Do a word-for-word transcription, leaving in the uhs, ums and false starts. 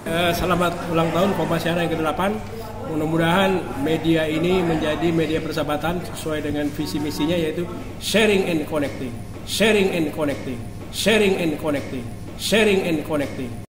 Eh, selamat ulang tahun Kompasiana yang kedelapan. Mudah-mudahan media ini menjadi media persahabatan sesuai dengan visi misinya, yaitu sharing and connecting, sharing and connecting, sharing and connecting, sharing and connecting.